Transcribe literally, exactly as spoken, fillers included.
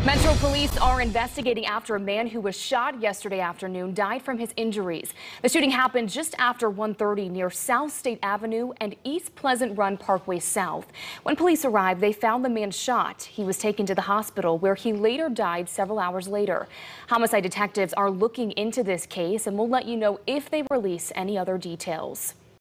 Metro police are investigating after a man who was shot yesterday afternoon died from his injuries. The shooting happened just after one thirty near South State Avenue and East Pleasant Run Parkway South. When police arrived, they found the man shot. He was taken to the hospital where he later died several hours later. Homicide detectives are looking into this case and will let you know if they release any other details.